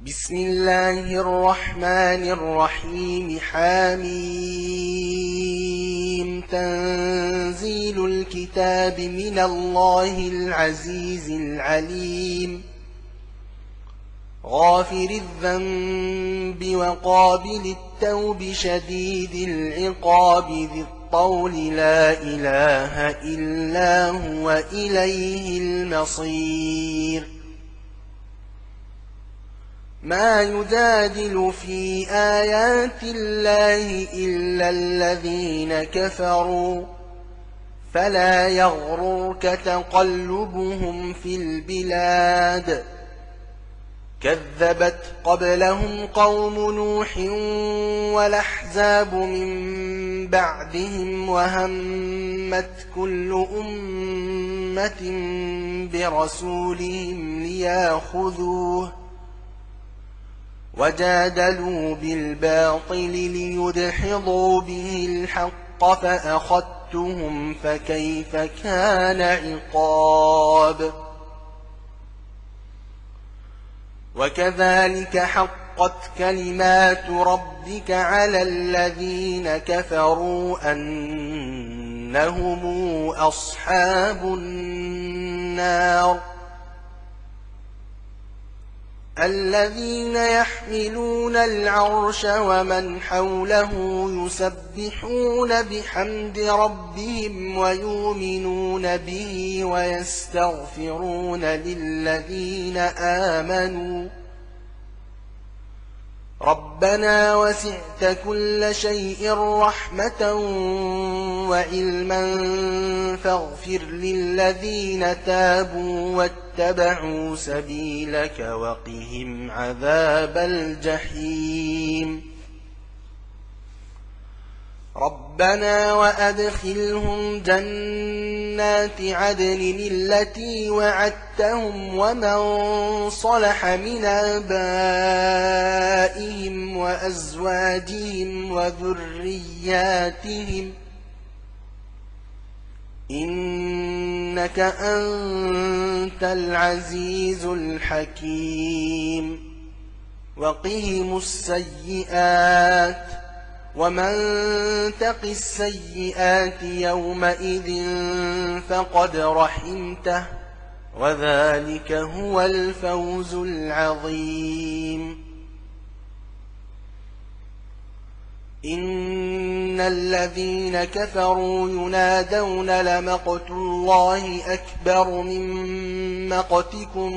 بسم الله الرحمن الرحيم. حميم. تنزيل الكتاب من الله العزيز العليم. غافر الذنب وقابل التوب شديد العقاب ذي الطول لا إله إلا هو إليه المصير. ما يجادل في آيات الله إلا الذين كفروا فلا يغررك تقلبهم في البلاد. كذبت قبلهم قوم نوح والأحزاب من بعدهم وهمت كل أمة برسولهم ليأخذوه وجادلوا بالباطل ليدحضوا به الحق فأخذتهم فكيف كان عقاب. وكذلك حقت كلمات ربك على الذين كفروا أنهم أصحاب النار. الذين يحملون العرش ومن حوله يسبحون بحمد ربهم ويؤمنون به ويستغفرون للذين آمنوا ربنا وسعت كل شيء رحمة وعلما فاغفر للذين تابوا واتبعوا سبيلك وقهم عذاب الجحيم. ربنا وأدخلهم جنات عدن التي وعدتهم ومن صلح من آبائهم وأزواجهم وذرياتهم إنك أنت العزيز الحكيم. وقهم السيئات ومن تق السيئات يومئذ فقد رحمته وذلك هو الفوز العظيم. إن الذين كفروا ينادون لمقت الله أكبر من مقتكم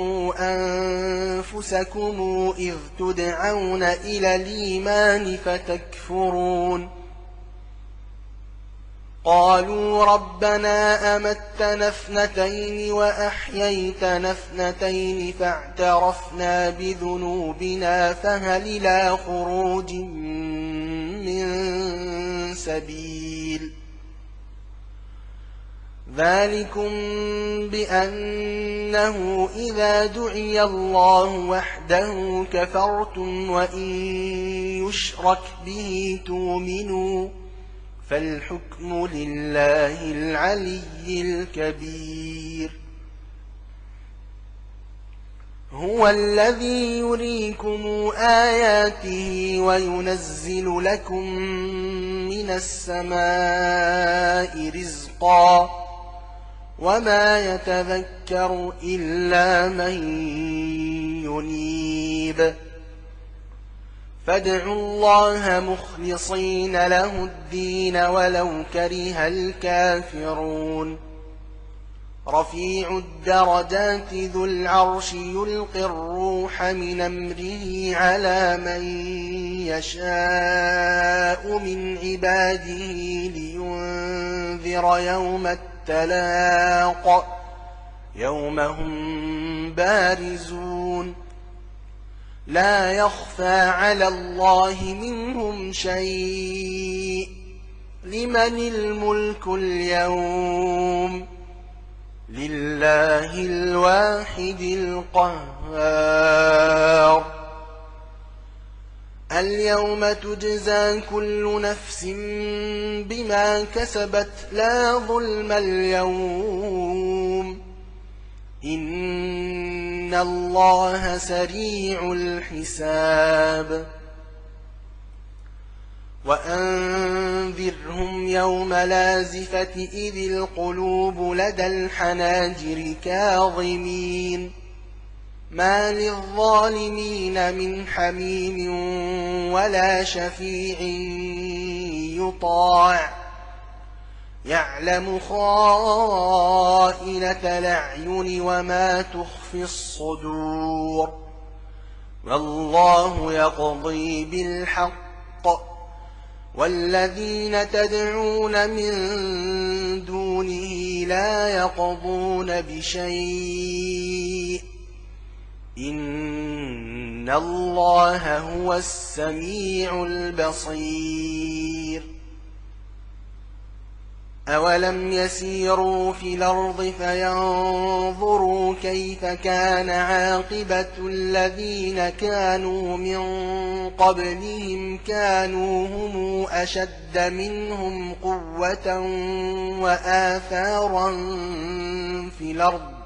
أنفسكم إذ تدعون إلى الإيمان فتكفرون. قالوا ربنا أمتنا اثنتين وأحييتنا اثنتين فاعترفنا بذنوبنا فهل إلى خروج من سبيل. ذلكم بأنه إذا دعي الله وحده كفرتم وإن يشرك به تؤمنوا فالحكم لله العلي الكبير. هو الذي يريكم آياته وينزل لكم من السماء رزقا وما يتذكر إلا من ينيب. فادعوا الله مخلصين له الدين ولو كره الكافرون. رفيع الدرجات ذو العرش يلقي الروح من أمره على من يشاء من عباده لينذر يوم التلاق يوم هم بارزون لا يخفى على الله منهم شيء. لمن الملك اليوم؟ لله الواحد القهار. اليوم تجزى كل نفس بما كسبت لا ظلم اليوم إن إن الله سريع الحساب وأنذرهم يوم لازفة إذ القلوب لدى الحناجر كاظمين ما للظالمين من حميم ولا شفيع يطاع يعلم خائنة الأعين وما تخفي الصدور والله يقضي بالحق والذين تدعون من دونه لا يقضون بشيء إن الله هو السميع البصير أولم يسيروا في الأرض فينظروا كيف كان عاقبة الذين كانوا من قبلهم كانوا هم أشد منهم قوة وآثارا في الأرض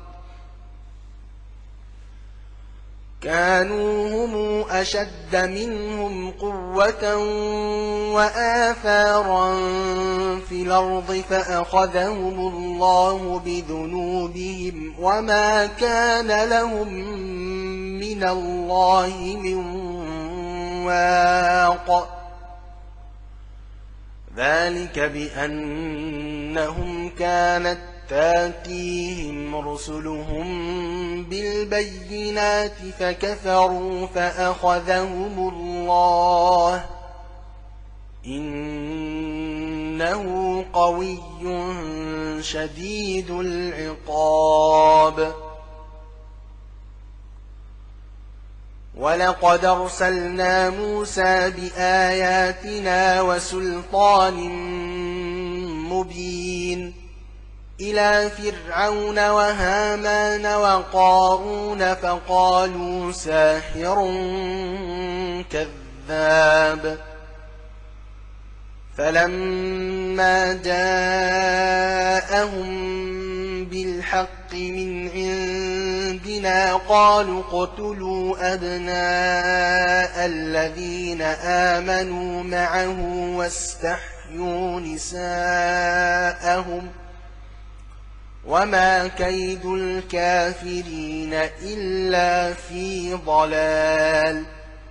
كانوا هم أشد منهم قوة وآثارا في الأرض فأخذهم الله بذنوبهم وما كان لهم من الله من واق ذلك بأنهم كانت تاتيهم رسلهم بالبينات فكفروا فأخذهم الله إنه قوي شديد العقاب ولقد أرسلنا موسى بآياتنا وسلطان مبين إلى فرعون وهامان وقارون فقالوا ساحر كذاب فلما جاءهم بالحق من عندنا قالوا اقتلوا أبناء الذين آمنوا معه واستحيوا نساءهم وما كيد الكافرين إلا في ضلال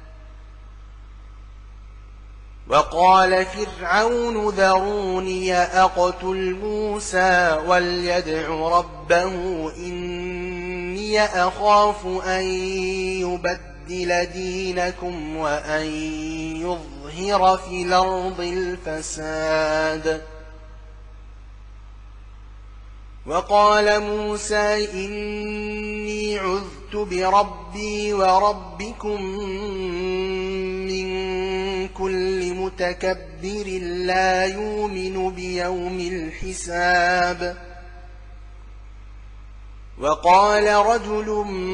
وقال فرعون ذروني أقتل موسى وليدع ربه إني أخاف أن يبدل دينكم وأن يظهر في الأرض الفساد وقال موسى إني عذت بربي وربكم من كل متكبر لا يؤمن بيوم الحساب وقال رجل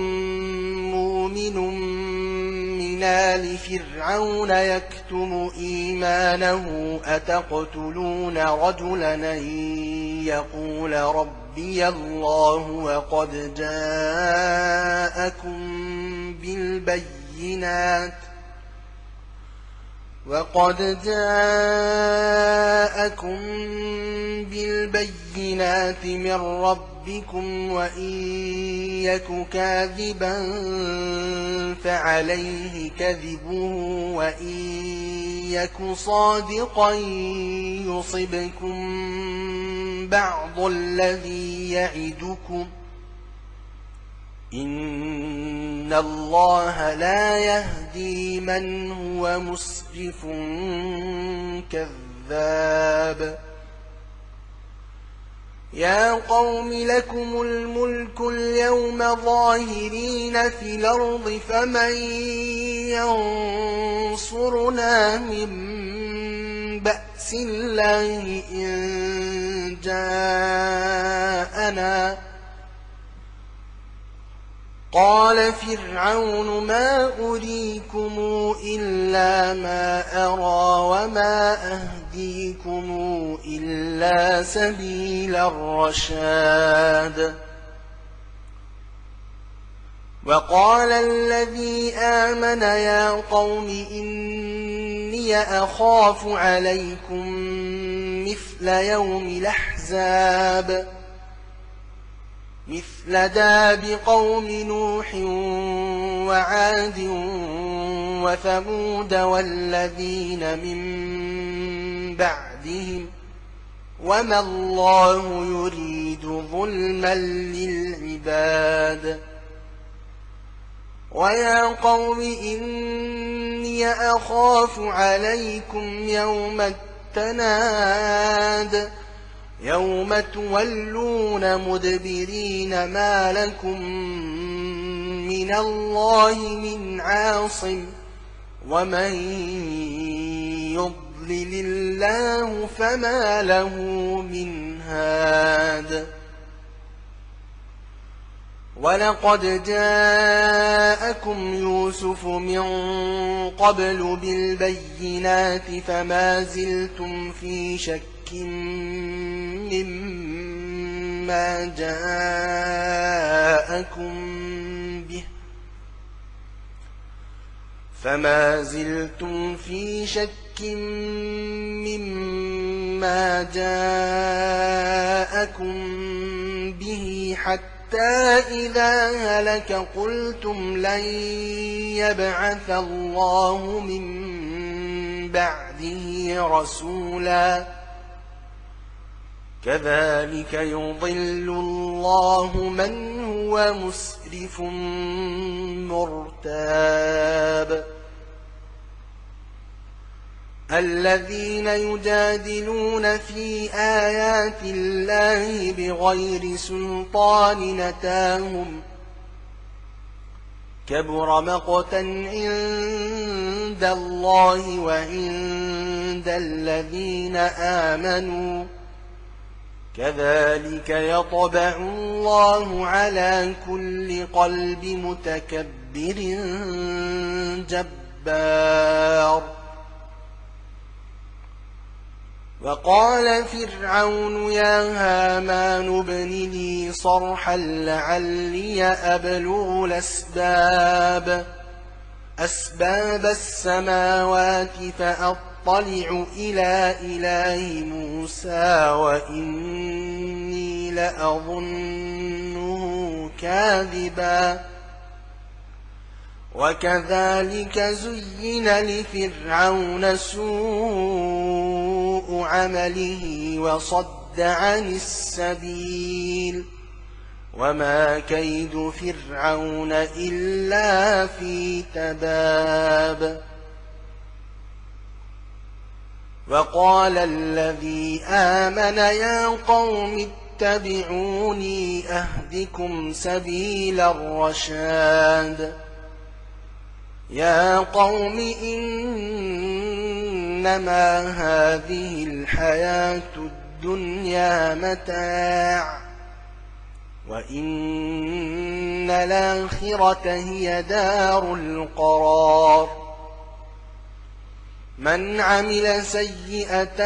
مؤمن من آل فرعون يكتم إيمانه أتقتلون رجلا أن يقول ربي الله وقد جاءكم بالبينات من ربكم وإن يك كاذبا فعليه كذبه وإن يك صادقا يصبكم بعض الذي يعدكم إن الله لا يهدي من هو مسرف كذاب يا قوم لكم الملك اليوم ظاهرين في الأرض فمن ينصرنا من بأس الله إن جاءنا قال فرعون ما أريكم إلا ما أرى وما أهديكم إلا سبيل الرشاد وقال الذي آمن يا قوم إني أخاف عليكم مثل يوم الأحزاب مثل داب قوم نوح وعاد وثمود والذين من بعدهم وما الله يريد ظلما للعباد ويا قوم إني أخاف عليكم يوم التناد يوم تولون مدبرين ما لكم من الله من عاصم ومن يضلل الله فما له من هاد ولقد جاءكم يوسف من قبل بالبينات فما زلتم في شك مما جاءكم به حتى إذا هلك قلتم لن يبعث الله من بعده رسولا كذلك يضل الله من هو مسرف مرتاب الذين يجادلون في آيات الله بغير سلطان أتاهم كبر مقتا عند الله وعند الذين آمنوا كذلك يطبع الله على كل قلب متكبر جبار وقال فرعون يا هامان ابن لي صرحا لعلي أبلغ أسباب السماوات فأطلع إلى إله موسى وإني لأظنه كاذبا وكذلك زين لفرعون سوء عمله وصد عن السبيل وما كيد فرعون إلا في تباب وقال الذي آمن يا قوم اتبعوني أهدكم سبيل الرشاد يا قوم إنما هذه الحياة الدنيا متاع وإن الآخرة هي دار القرار من عمل سيئة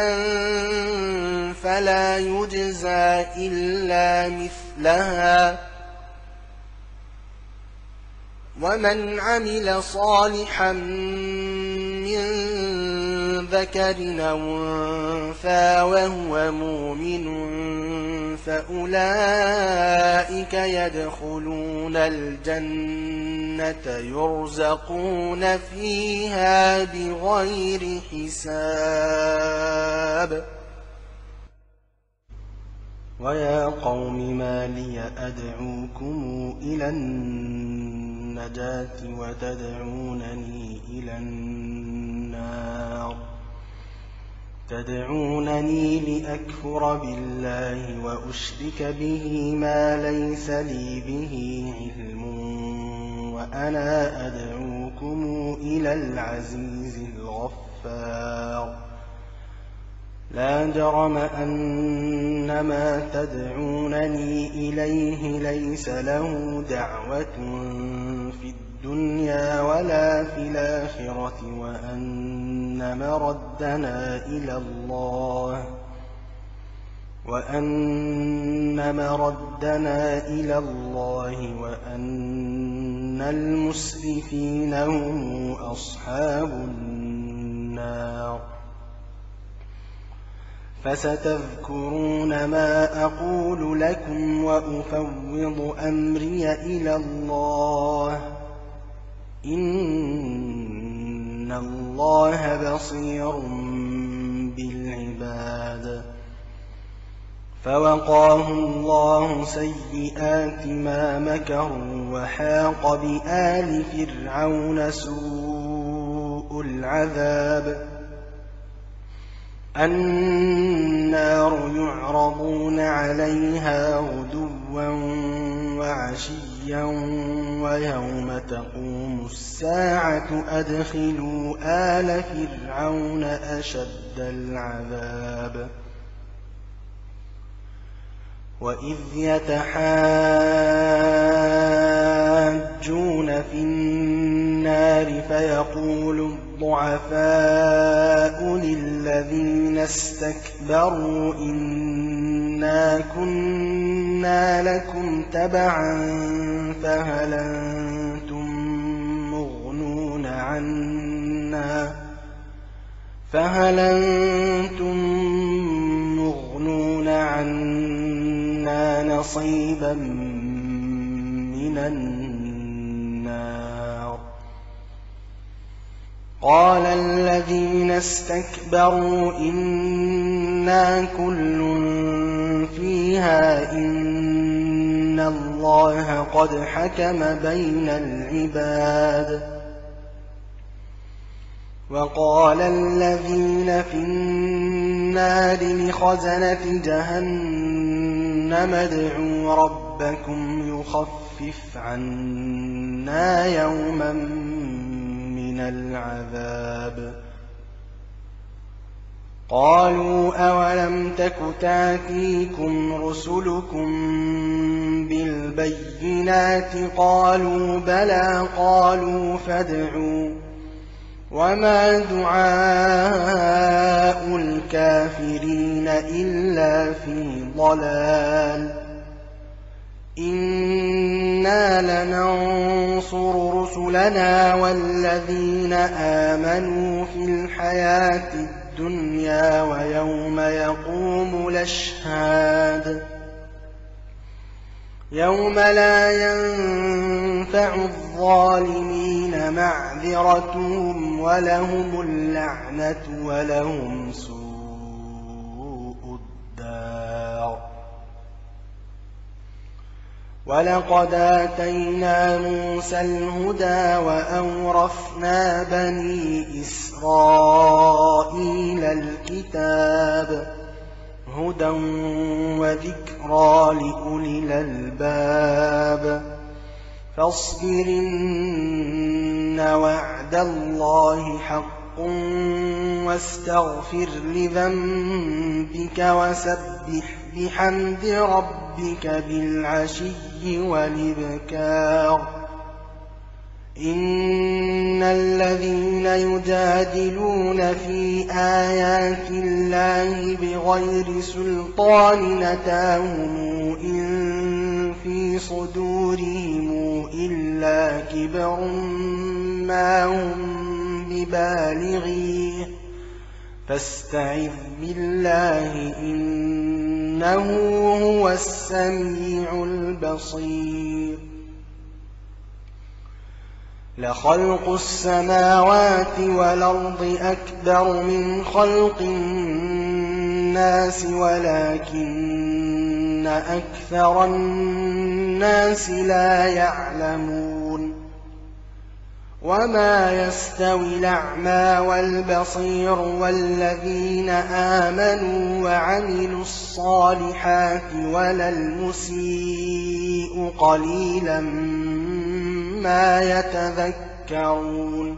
فلا يجزى إلا مثلها ومن عمل صالحا من ذكر أو أنثى وهو مؤمن فأولئك يدخلون الجنة يرزقون فيها بغير حساب ويا قوم ما لي أدعوكم إلى النجاة وتدعونني إلى النار تدعونني لأكفر بالله وأشرك به ما ليس لي به علم وأنا أدعوكم إلى العزيز الغفار لا جرم أن ما تدعونني إليه ليس له دعوة في الدنيا ولا في الآخرة وأن مردنا إلى الله وأن المسرفين هم أصحاب النار. فستذكرون ما أقول لكم وأفوض أمري إلى الله، إن الله بصير بالعباد. فوقاه الله سيئات ما مكروا وحاق بآل فرعون سوء العذاب. النار يعرضون عليها غدوا وعشيا ويوم تقوم الساعة أدخلوا آل فرعون أشد العذاب. وإذ يتحاجون في النار فيقول الضعفاء للذين استكبروا إنا كنا لكم تبعا فهل أنتم مغنون عنا نصيبا من النار. قال الذين استكبروا إنا كل فيها إن الله قد حكم بين العباد. وقال الذين في النار لخزنة جهنم ادعوا ربكم يخفف عنا يوما من العذاب. قالوا أولم تك تأتيكم رسلكم بالبينات قالوا بلى قالوا فادعوا وما دعاء الكافرين إلا في ضلال. إنا لننصر رسلنا والذين آمنوا في الحياة الدنيا ويوم يقوم الأشهاد. يوم لا ينفع الظالمين معذرتهم ولهم اللعنة ولهم سوء الدار. ولقد آتينا موسى الهدى وأورثنا بني إسرائيل الكتاب هدى وذكرى لأولي الألباب. فاصبر إن وعد الله حق واستغفر لذنبك وسبح بحمد ربك بالعشي والإبكار. إن الذين يجادلون في آيات الله بغير سلطان أتاهم إن في صدورهم إلا كبر ما هم ببالغيه فاستعذ بالله إنه هو السميع البصير. لخلق السماوات والأرض أكبر من خلق الناس ولكن أكثر الناس لا يعلمون. وما يستوي الأعمى والبصير والذين آمنوا وعملوا الصالحات ولا المسيء قليلا ما يتذكرون.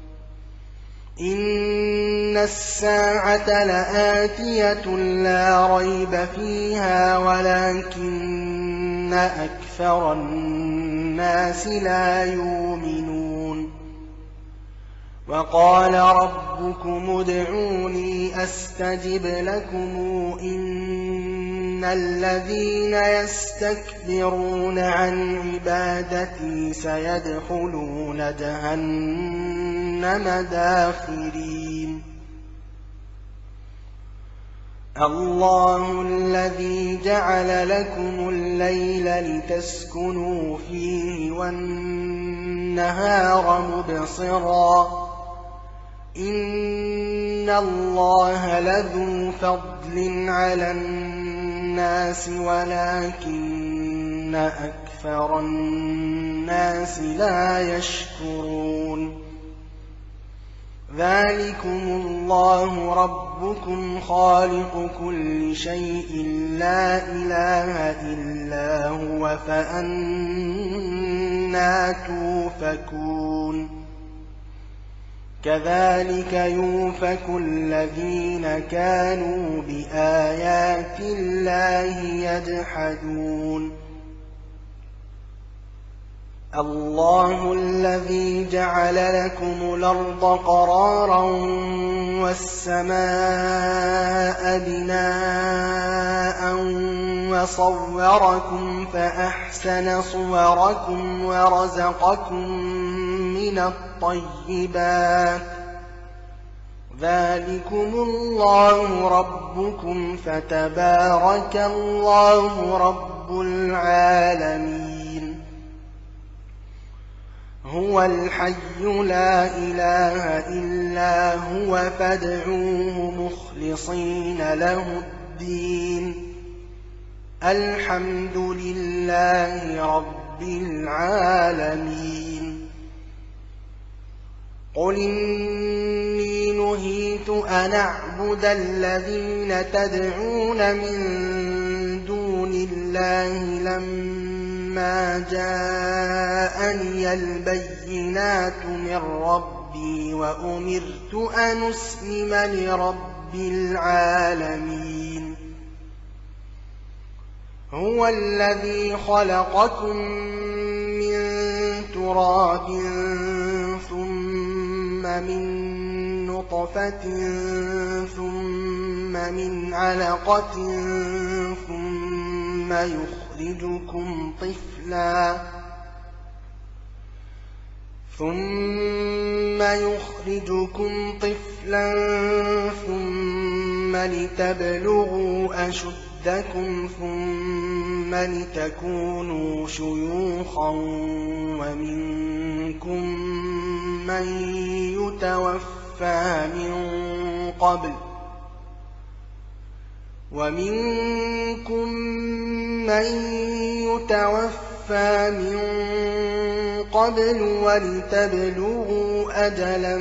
إن الساعة لآتية لا ريب فيها ولكن أكثر الناس لا يؤمنون. وقال ربكم ادعوني أستجب لكم إن الذين يستكبرون عن عبادتي سيدخلون جهنم داخرين الله الذي جعل لكم الليل لتسكنوا فيه والنهار مبصرا إن الله لذو فضل على الناس ولكن أكثر الناس لا يشكرون ذلكم الله ربكم خالق كل شيء لا إله إلا هو فأنى توفكون كذلك يؤفك الذين كانوا بآيات الله يجحدون الله الذي جعل لكم الأرض قرارا والسماء بناء وصوركم فأحسن صوركم ورزقكم من الطيبات ذلكم الله ربكم فتبارك الله رب العالمين هو الحي لا إله إلا هو فادعوه مخلصين له الدين الحمد لله رب العالمين قل إني نهيت أن أعبد الذين تدعون من دون الله لما جاءني البينات من ربي وأمرت أن أسلم لرب العالمين هو الذي خلقكم من تراب ثم من نطفة ثم من علقة ثم يخرجكم طفلا ثم لتبلغوا أشدكم ثم لتكونوا شيوخا ومنكم من يتوفى من قبل ولتبلغوا أجلا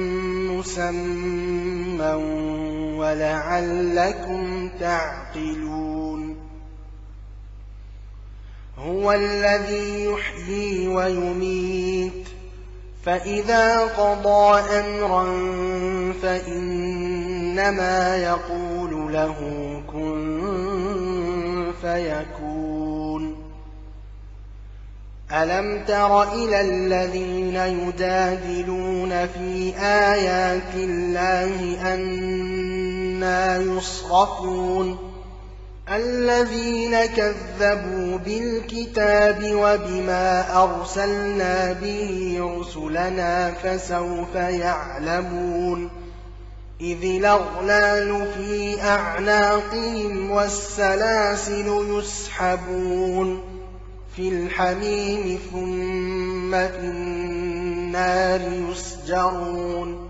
مسمى ولعلكم تعقلون هو الذي يحيي ويميت فإذا قضى أمرا فإنما يقول له كن فيكون ألم تر إلى الذين يجادلون في آيات الله أنى يصرفون الذين كذبوا بالكتاب وبما أرسلنا به رسلنا فسوف يعلمون إذ الأغلال في أعناقهم والسلاسل يسحبون في الحميم ثم في النار يسجرون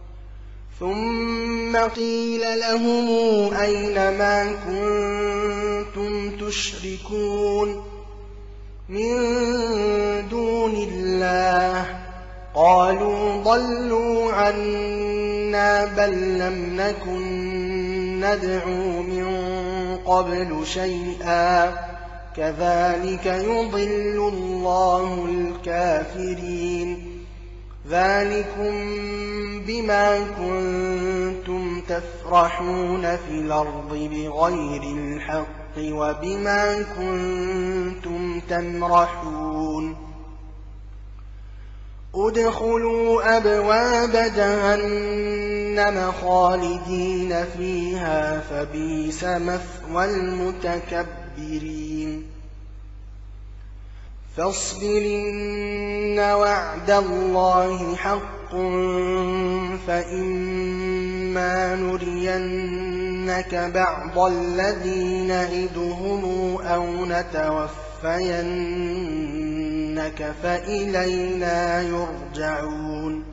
ثم قيل لهم أين ما كنتم تشركون من دون الله قالوا ضلوا عنا بل لم نكن ندعو من قبل شيئا كذلك يضل الله الكافرين ذلكم بما كنتم تفرحون في الأرض بغير الحق وبما كنتم تمرحون ادخلوا أبواب جهنم خالدين فيها فبئس مثوى المتكبرين فاصبر إن وعد الله حق فإما نرينك بعض الذي نعدهم أو نتوفينك فإلينا يرجعون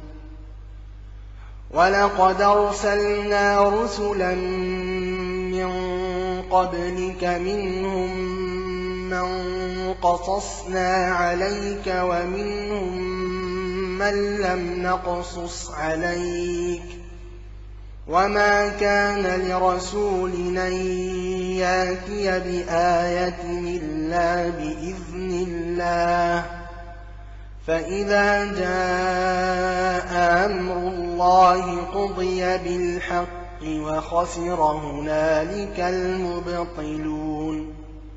ولقد أرسلنا رسلا من قبلك منهم من قصصنا عليك ومنهم من لم نقصص عليك وما كان لرسول أن يأتي بآية إلا بإذن الله فإذا جاء أمر الله قضي بالحق وخسر هنالك المبطلون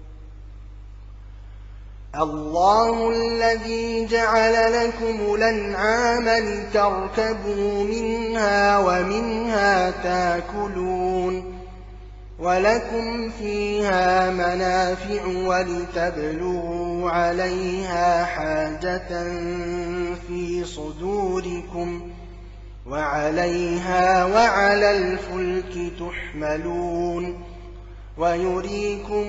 الله الذي جعل لكم الأنعام لتركبوا منها ومنها تاكلون ولكم فيها منافع ولتبلغوا عليها حاجة في صدوركم وعليها وعلى الفلك تحملون ويريكم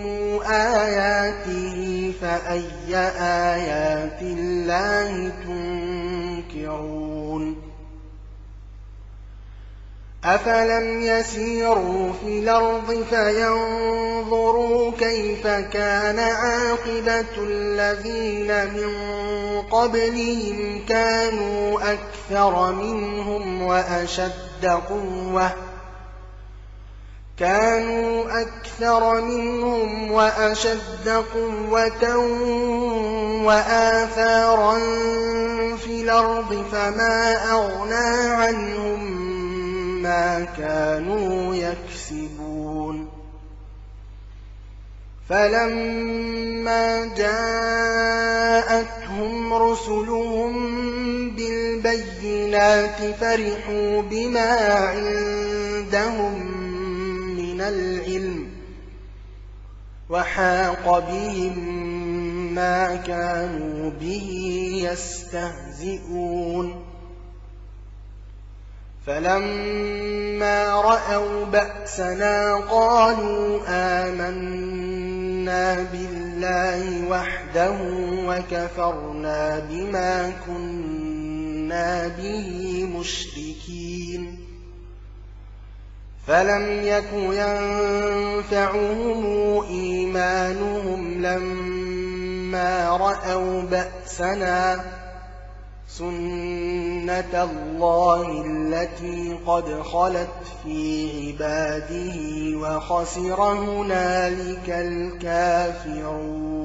آياته فأي آيات الله تنكرون أفلم يسيروا في الأرض فينظروا كيف كان عاقبة الذين من قبلهم كانوا أكثر منهم وأشد قوة وآثارا في الأرض فما أغنى عنهم ما كانوا يكسبون فلما جاءتهم رسلهم بالبينات فرحوا بما عندهم من العلم وحاق بهم ما كانوا به يستهزئون فلما رأوا بأسنا قالوا آمنا بالله وحده وكفرنا بما كنا به مشركين فلم يك ينفعهم إيمانهم لما رأوا بأسنا سنة الله التي قد خلت في عباده وخسر هنالك الكافرون